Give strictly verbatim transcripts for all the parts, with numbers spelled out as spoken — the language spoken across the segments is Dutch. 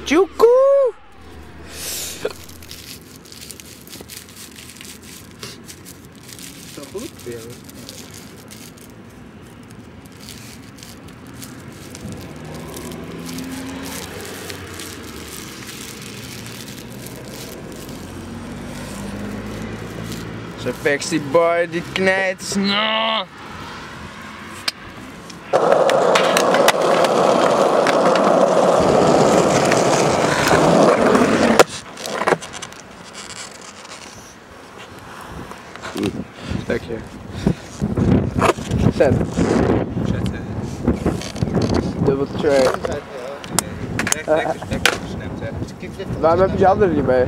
Tjoekoe! Zo goed? Ja. Zo'n Backstreet Boy die knijt snel. Stekje. Zet. Zetten. Double tray. Recht, lekker stekje versneld zetten. Waarom heb je je handen er niet mee?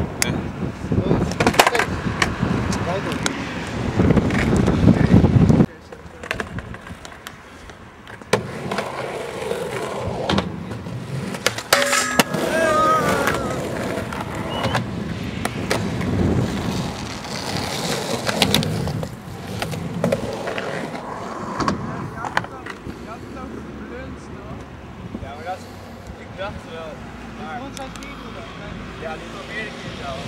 Ik dacht wel, maar... Hoe zijn die doen dan? Ja, die probeer ik hier wel.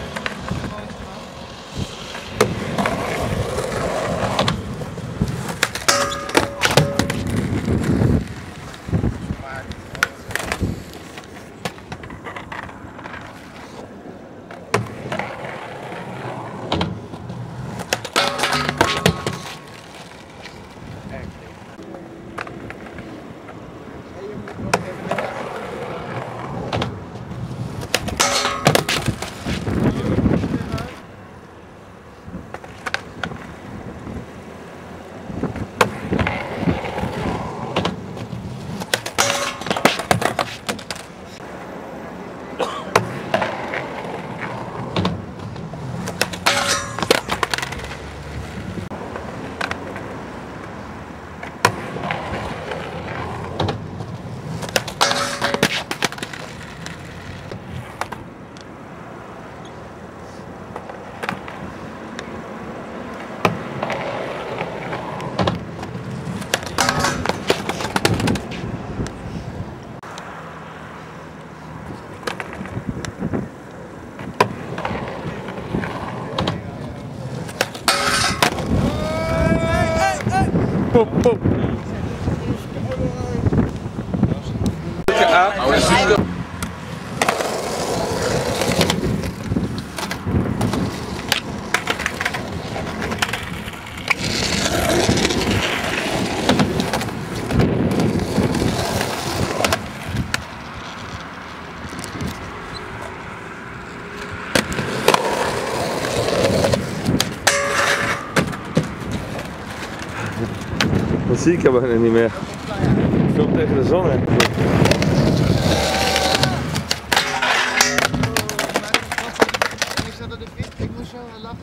Pop, pop. Dat zie ik helemaal niet meer. Ik film tegen de zon hè. Ik moest zo lachen.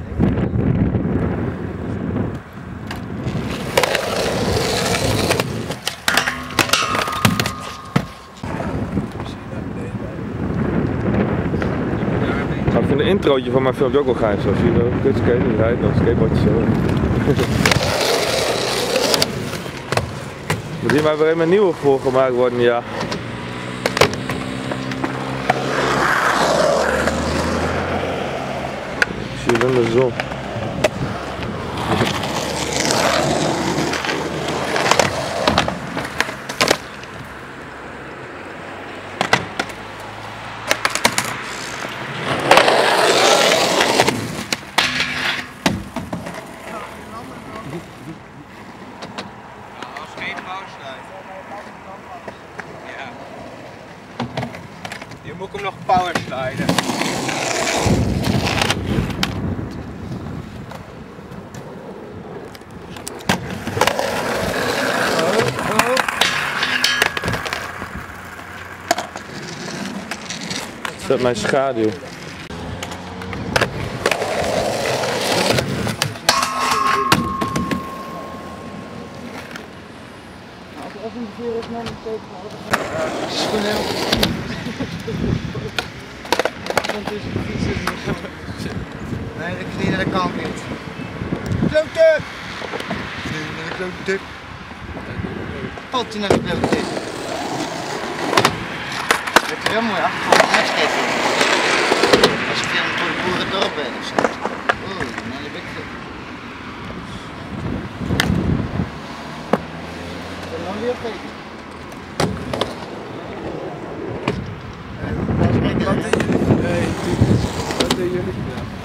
Ik vind een introotje van mijn film ook wel gaaf. Zoals je wel kutskaten, die rijdt nog skateboardjes zo. Moet hier maar weer even een nieuwe voor gemaakt worden, ja. Ik zie je in de zon. Ja. Nu moet ik hem nog power sliden. Zet mijn schaduw. Of een keer is mijn teken hadden. Schoenen. Nee, de knieën dat kan niet. Klote! Knieën naar de klote. Potje naar de klote. zit er heel mooi af. Net kijken. Als ik film voor de boerendorp ben of zo. Oeh, dan heb ik het. Ik nog weer kijken. Wat deden jullie? Nee, wat deden jullie?